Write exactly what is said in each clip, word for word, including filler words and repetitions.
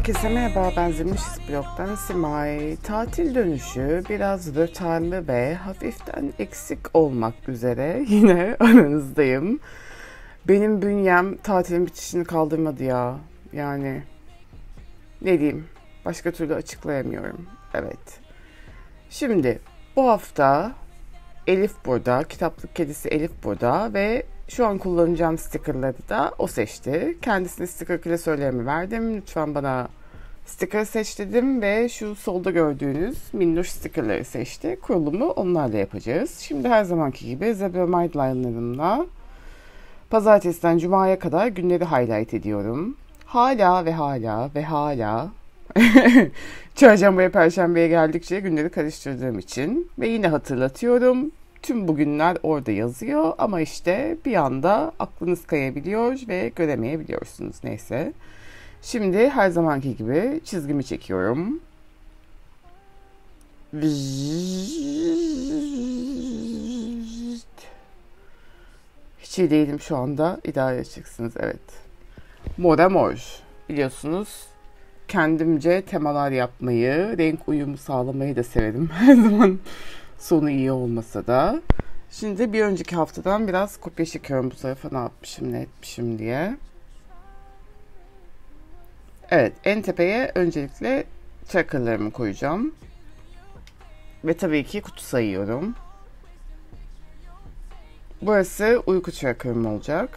Herkese merhaba, ben Zilmişiz Blog'dan Simay. Tatil dönüşü biraz rötarlı ve hafiften eksik olmak üzere yine aranızdayım. Benim bünyem tatilin bitişini kaldırmadı ya. Yani ne diyeyim, başka türlü açıklayamıyorum. Evet. Şimdi bu hafta Elif burada, kitaplık kedisi Elif burada ve şu an kullanacağım stickerları da o seçti. Kendisine sticker klasörlerimi verdim. Lütfen bana sticker seç dedim ve şu solda gördüğünüz minnoş stickerları seçti. Kurulumu onlarla yapacağız. Şimdi her zamanki gibi Zebra Mindline'larımla pazartesiden cumaya kadar günleri highlight ediyorum. Hala ve hala ve hala çarşambaya perşembeye geldikçe günleri karıştırdığım için ve yine hatırlatıyorum. Tüm bugünler orada yazıyor ama işte bir anda aklınız kayabiliyor ve göremeyebiliyorsunuz. Neyse. Şimdi her zamanki gibi çizgimi çekiyorum. Hiç iyi değilim şu anda. İdare edeceksiniz. Evet. Mora mor. Biliyorsunuz kendimce temalar yapmayı, renk uyumu sağlamayı da severim. Her zaman sonu iyi olmasa da. Şimdi bir önceki haftadan biraz kopya çekiyorum bu tarafa ne yapmışım, ne etmişim diye. Evet, en tepeye öncelikle trackerlarımı koyacağım. Ve tabii ki kutu sayıyorum. Burası uyku trackerım olacak.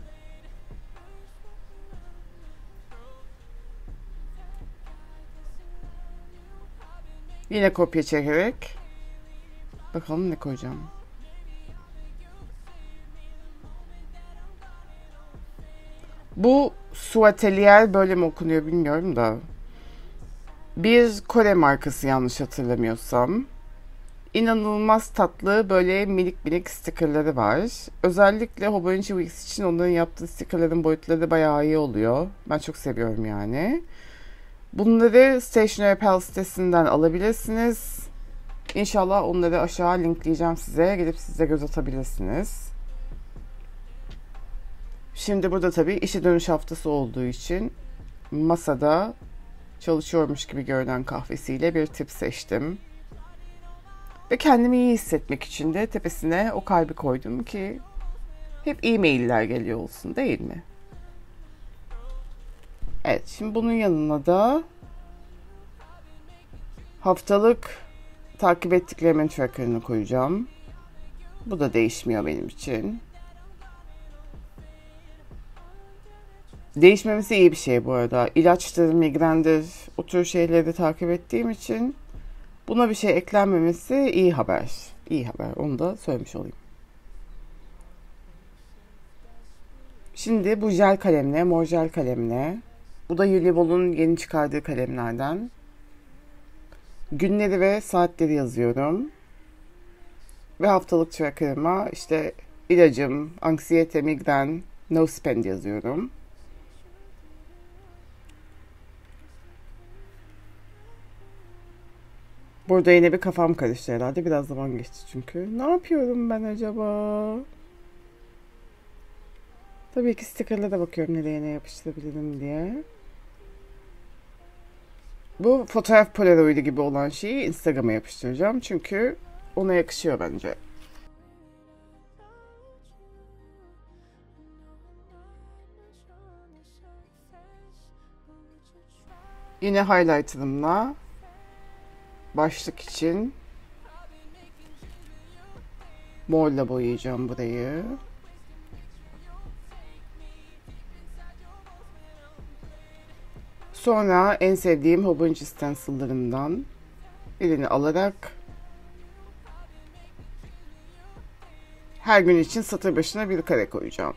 Yine kopya çekerek bakalım ne koyacağım. Bu Suatelier böyle mi okunuyor bilmiyorum da. Bir Kore markası yanlış hatırlamıyorsam. İnanılmaz tatlı böyle minik minik stickerları var. Özellikle Hobonichi Weeks için onların yaptığı stickerların boyutları bayağı iyi oluyor. Ben çok seviyorum yani. Bunları Stationery Pal sitesinden alabilirsiniz. İnşallah onları aşağı linkleyeceğim size. Gelip size göz atabilirsiniz. Şimdi burada tabii işe dönüş haftası olduğu için masada çalışıyormuş gibi görünen kahvesiyle bir tip seçtim. Ve kendimi iyi hissetmek için de tepesine o kalbi koydum ki hep e-mailler geliyor olsun değil mi? Evet, şimdi bunun yanına da haftalık takip ettiklerimin tracker'ını koyacağım. Bu da değişmiyor benim için. Değişmemesi iyi bir şey bu arada. İlaçtır, migrendir, o tür şeyleri de takip ettiğim için buna bir şey eklenmemesi iyi haber. İyi haber, onu da söylemiş olayım. Şimdi bu jel kalemle, mor jel kalemle, bu da Unibol'un yeni çıkardığı kalemlerden. Günleri ve saatleri yazıyorum. Ve haftalık tracker'ıma işte ilacım, anksiyete, migren, no spend yazıyorum. Burada yine bir kafam karıştı herhalde. Biraz zaman geçti çünkü. Ne yapıyorum ben acaba? Tabii ki sticker'lara bakıyorum nereye ne yapıştırabilirim diye. Bu fotoğraf polaroidi gibi olan şeyi Instagram'a yapıştıracağım. Çünkü ona yakışıyor bence. Yine highlighter'ımla başlık için morla boyayacağım burayı. Sonra en sevdiğim Hobonichi stencil'larımdan birini alarak her gün için satır başına bir kare koyacağım.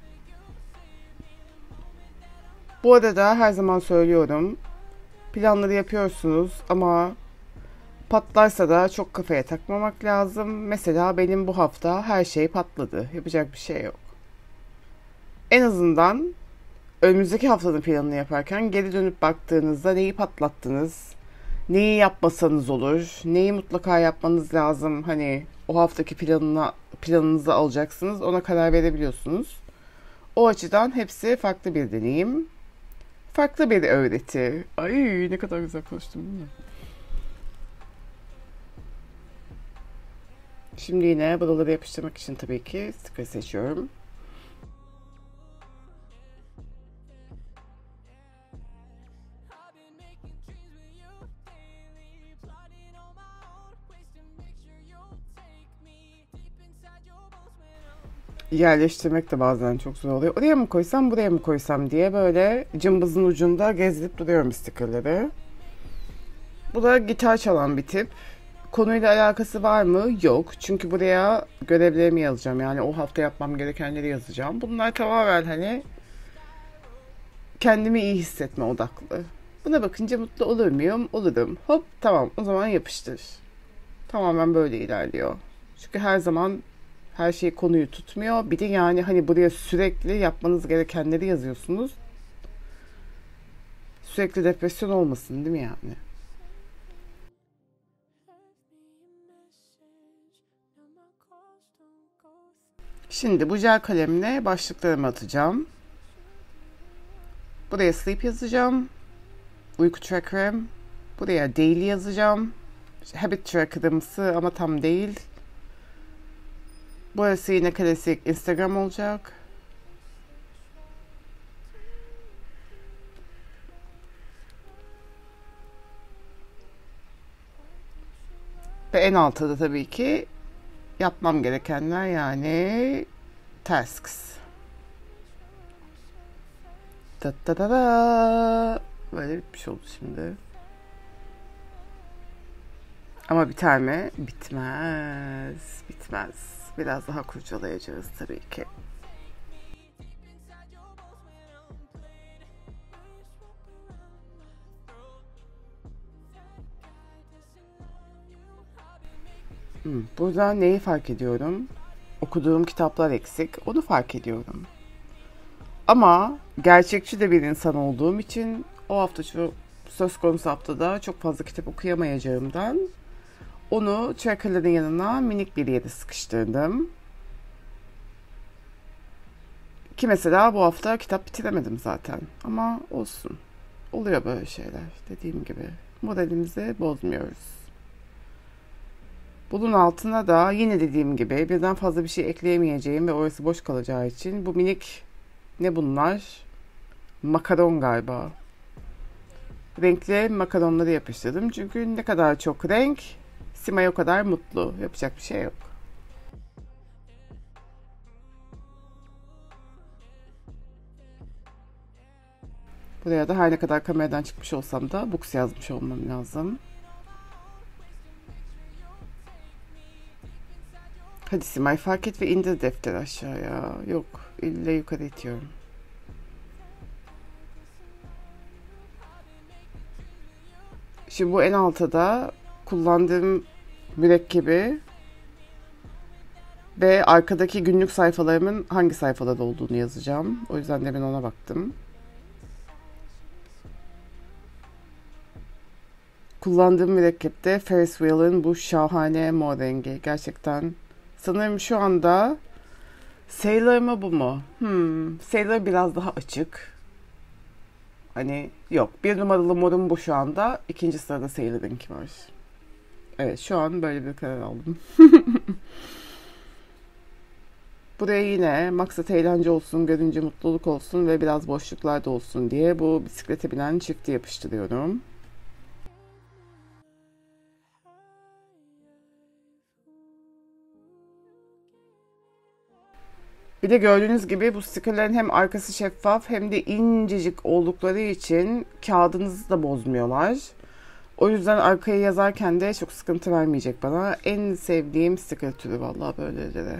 Bu arada her zaman söylüyorum, planları yapıyorsunuz ama patlarsa da çok kafaya takmamak lazım. Mesela benim bu hafta her şey patladı. Yapacak bir şey yok. En azından önümüzdeki haftanın planını yaparken geri dönüp baktığınızda neyi patlattınız, neyi yapmasanız olur, neyi mutlaka yapmanız lazım. Hani o haftaki planına, planınızı alacaksınız, ona karar verebiliyorsunuz. O açıdan hepsi farklı bir deneyim. Farklı bir öğreti. Ay ne kadar güzel konuştum değil mi? Şimdi yine buraları yapıştırmak için tabii ki sticker seçiyorum. Yerleştirmek de bazen çok zor oluyor. Oraya mı koysam, buraya mı koysam diye böyle cımbızın ucunda gezdirip duruyorum stickerları. Bu da gitar çalan bir tip. Konuyla alakası var mı? Yok. Çünkü buraya görevlerimi yazacağım. Yani o hafta yapmam gerekenleri yazacağım. Bunlar tamamen hani kendimi iyi hissetme odaklı. Buna bakınca mutlu olur muyum? Olurum. Hop tamam o zaman yapıştır. Tamamen böyle ilerliyor. Çünkü her zaman her şey konuyu tutmuyor. Bir de yani hani buraya sürekli yapmanız gerekenleri yazıyorsunuz. Sürekli depresyon olmasın değil mi yani? Şimdi bu jel kalemle başlıklarımı atacağım. Buraya sleep yazacağım. Uyku tracker'ım. Buraya daily yazacağım. İşte habit tracker'ımsı ama tam değil. Burası yine klasik Instagram olacak. Ve en altta da tabii ki yapmam gerekenler yani tasks. Da da da da. Böyle bir şey oldu şimdi. Ama biter mi? Bitmez. Bitmez. Biraz daha kurcalayacağız tabii ki. Hmm, burada neyi fark ediyorum? Okuduğum kitaplar eksik. Onu fark ediyorum. Ama gerçekçi de bir insan olduğum için o hafta şu söz konusu haftada çok fazla kitap okuyamayacağımdan onu tracker'ların yanına minik bir yere sıkıştırdım. Ki mesela bu hafta kitap bitiremedim zaten. Ama olsun. Oluyor böyle şeyler. Dediğim gibi. Moralimizi bozmuyoruz. Bunun altına da yine dediğim gibi birden fazla bir şey ekleyemeyeceğim ve orası boş kalacağı için bu minik ne bunlar? Makaron galiba. Renkli makaronları yapıştırdım. Çünkü ne kadar çok renk, Simay o kadar mutlu. Yapacak bir şey yok. Buraya da her ne kadar kameradan çıkmış olsam da books yazmış olmam lazım. Hadi Simay fark et ve indir defteri aşağıya. Yok, illa yukarı itiyorum. Şimdi bu en altta da kullandığım mürekkebi ve arkadaki günlük sayfalarımın hangi sayfalarda olduğunu yazacağım. O yüzden de ben ona baktım. Kullandığım mürekkepte Ferris Wheel'ın bu şahane mor rengi. Gerçekten sanırım şu anda Sailor mı bu mu? Hmm, Sailor biraz daha açık. Hani yok. Bir numaralı morum bu şu anda. İkinci sırada Sailor'ınki var. Evet şu an böyle bir karar aldım. Buraya yine maksat eğlence olsun, görünce mutluluk olsun ve biraz boşluklarda olsun diye bu bisiklete binen çifti yapıştırıyorum. Bir de gördüğünüz gibi bu stickerlerin hem arkası şeffaf hem de incecik oldukları için kağıdınızı da bozmuyorlar. O yüzden arkaya yazarken de çok sıkıntı vermeyecek bana. En sevdiğim sticker türü vallahi böyleleri.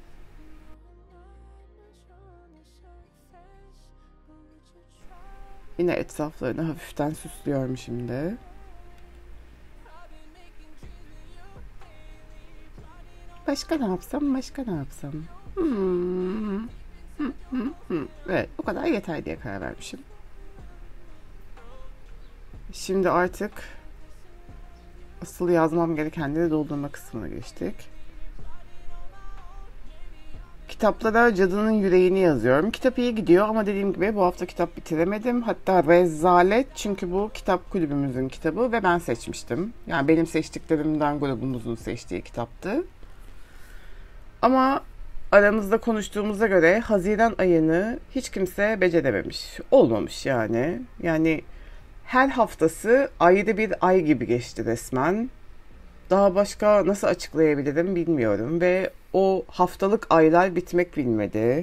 Yine etraflarını hafiften süslüyorum şimdi. Başka ne yapsam, başka ne yapsam? Hmm. Hmm, hmm, hmm. Evet, bu kadar yeter diye karar vermişim. Şimdi artık asıl yazmam gerekenleri doldurma kısmına geçtik. kitaplara Cadının Yüreğini yazıyorum. Kitap iyi gidiyor ama dediğim gibi bu hafta kitap bitiremedim. Hatta rezalet, çünkü bu kitap kulübümüzün kitabı ve ben seçmiştim. Yani benim seçtiklerimden grubumuzun seçtiği kitaptı. Ama aramızda konuştuğumuza göre Haziran ayını hiç kimse becerememiş. Olmamış yani. Yani her haftası ayrı bir ay gibi geçti resmen. Daha başka nasıl açıklayabilirim bilmiyorum. Ve o haftalık aylar bitmek bilmedi.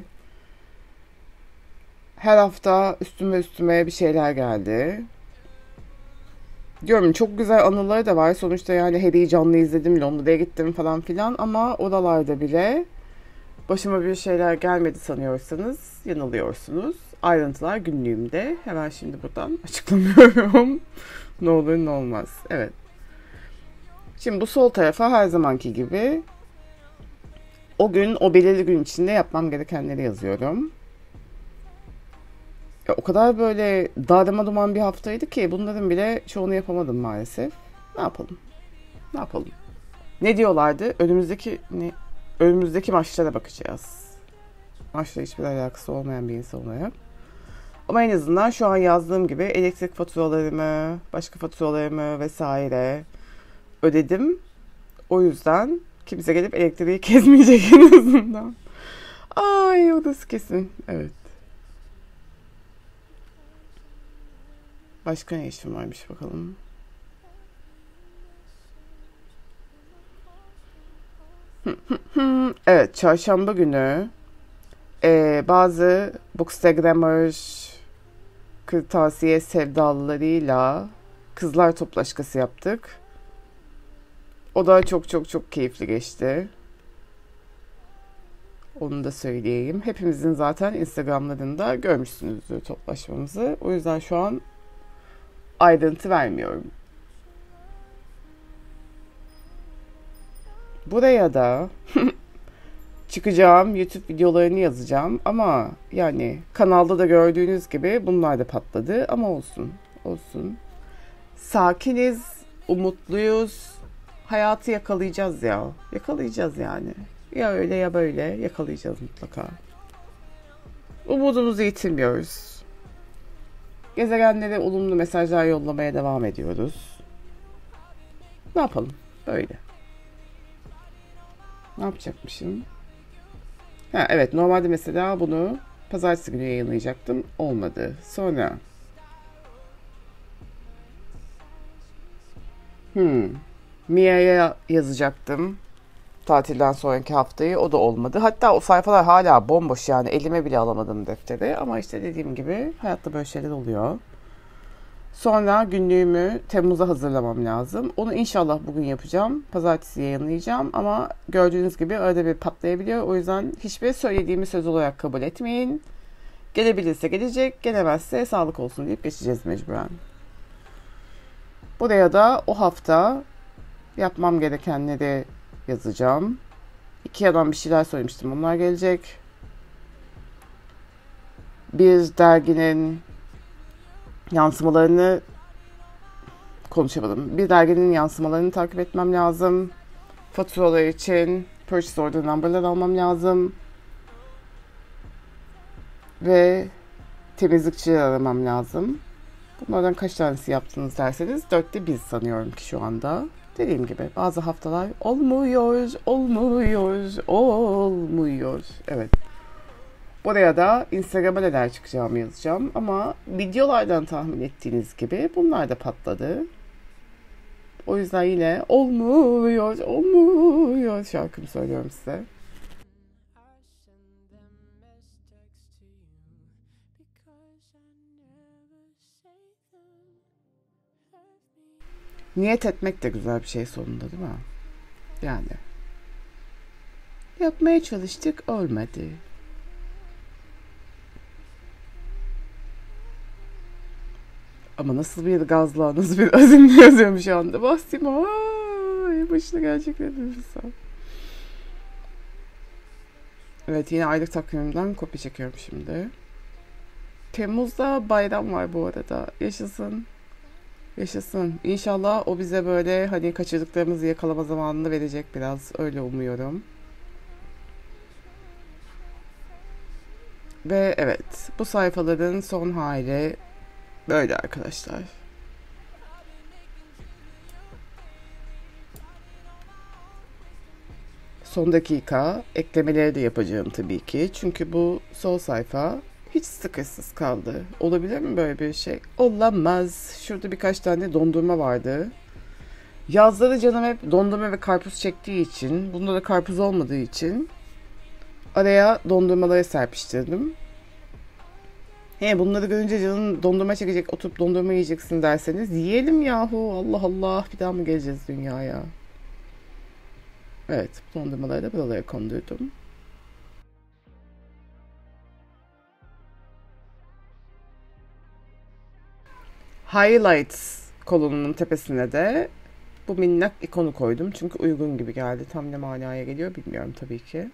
Her hafta üstüme üstüme bir şeyler geldi. Diyorum, çok güzel anıları da var. Sonuçta yani Harry'i canlı izledim, Londra'ya gittim falan filan. Ama oralarda bile başıma bir şeyler gelmedi sanıyorsanız yanılıyorsunuz. Ayrıntılar günlüğümde. Hemen şimdi buradan açıklamıyorum. Ne olur ne olmaz. Evet. Şimdi bu sol tarafa her zamanki gibi o gün, o belirli gün içinde yapmam gerekenleri yazıyorum. Ya, o kadar böyle darma duman bir haftaydı ki bunların bile çoğunu yapamadım maalesef. Ne yapalım? Ne yapalım? Ne diyorlardı? Önümüzdeki ne? Önümüzdeki maçlara bakacağız. Maçla hiçbir alakası olmayan bir insan olarak. Ama en azından şu an yazdığım gibi elektrik faturalarımı, başka faturalarımı vesaire ödedim. O yüzden kimse gelip elektriği kesmeyecek en azından. Ay, odası kesin. Evet. Başka ne işim varmış bakalım. Evet, çarşamba günü e, bazı Bookstagrammer kırtasiye sevdalılarıyla kızlar toplaşkası yaptık. O da çok çok çok keyifli geçti. Onu da söyleyeyim. Hepimizin zaten Instagram'larında görmüşsünüzdür toplaşmamızı. O yüzden şu an ayrıntı vermiyorum. Buraya da çıkacağım YouTube videolarını yazacağım ama yani kanalda da gördüğünüz gibi bunlar da patladı ama olsun, olsun. Sakiniz, umutluyuz, hayatı yakalayacağız ya, yakalayacağız yani. Ya öyle ya böyle yakalayacağız mutlaka. Umudumuzu yitirmiyoruz. Gezegenlere olumlu mesajlar yollamaya devam ediyoruz. Ne yapalım? Böyle. Ne yapacakmışım? Ha, evet, normalde mesela bunu pazartesi günü yayınlayacaktım. Olmadı. Sonra hmm, Mia'ya yazacaktım. Tatilden sonraki haftayı. O da olmadı. Hatta o sayfalar hala bomboş yani. Elime bile alamadım defteri. Ama işte dediğim gibi hayatta böyle şeyler oluyor. Sonra günlüğümü Temmuz'a hazırlamam lazım. Onu inşallah bugün yapacağım. Pazartesi yayınlayacağım ama gördüğünüz gibi arada bir patlayabiliyor. O yüzden hiçbir söylediğimi söz olarak kabul etmeyin. Gelebilirse gelecek, gelemezse sağlık olsun deyip geçeceğiz mecburen. Buraya da o hafta yapmam gerekenleri yazacağım. Ikea'dan bir şeyler söylemiştim. Onlar gelecek. Bir derginin yansımalarını konuşamadım. Bir derginin yansımalarını takip etmem lazım. Faturalar için purchase order number'lar almam lazım. Ve temizlikçiler aramam lazım. Bunlardan kaç tanesi yaptınız derseniz dörtte bir sanıyorum ki şu anda. Dediğim gibi bazı haftalar olmuyor, olmuyor, olmuyor. Evet. Buraya da Instagram'a neler çıkacağımı yazacağım. Ama videolardan tahmin ettiğiniz gibi bunlar da patladı. O yüzden yine olmuyor, olmuyor şarkımı söylüyorum size. Niyet etmek de güzel bir şey sonunda, değil mi? Yani. Yapmaya çalıştık, olmadı. Ama nasıl bir gazla, nasıl bir azimle yazıyorum şu anda. Bastım, ay başına gerçekten düşünsem. Evet, yine aylık takvimimden kopya çekiyorum şimdi. Temmuz'da bayram var bu arada. Yaşasın. Yaşasın. İnşallah o bize böyle hani kaçırdıklarımızı yakalama zamanını verecek biraz. Öyle umuyorum. Ve evet, bu sayfaların son hali böyle arkadaşlar. Son dakika eklemeleri de yapacağım tabii ki. Çünkü bu sol sayfa hiç sıkışsız kaldı. Olabilir mi böyle bir şey? Olamaz. Şurada birkaç tane dondurma vardı. Yazları canım hep dondurma ve karpuz çektiği için, bunda da karpuz olmadığı için araya dondurmaları serpiştirdim. He, bunları görünce canın dondurma çekecek, oturup dondurma yiyeceksin derseniz yiyelim yahu. Allah Allah, bir daha mı geleceğiz dünyaya? Evet, dondurmaları da buralara kondurdum. Highlights kolonunun tepesine de bu minnak ikonu koydum. Çünkü uygun gibi geldi. Tam ne manaya geliyor bilmiyorum tabii ki.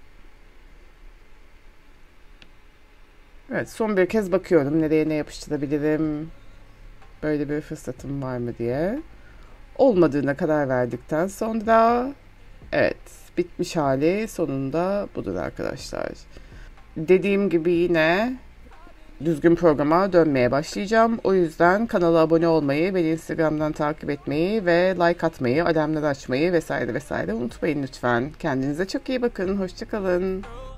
Evet, son bir kez bakıyorum nereye ne yapıştırabilirim. Böyle bir fırsatım var mı diye. Olmadığına karar verdikten sonra evet, bitmiş hali sonunda budur arkadaşlar. Dediğim gibi yine düzgün programa dönmeye başlayacağım. O yüzden kanala abone olmayı, beni Instagram'dan takip etmeyi ve like atmayı, alarmları açmayı vesaire vesaire unutmayın lütfen. Kendinize çok iyi bakın. Hoşça kalın.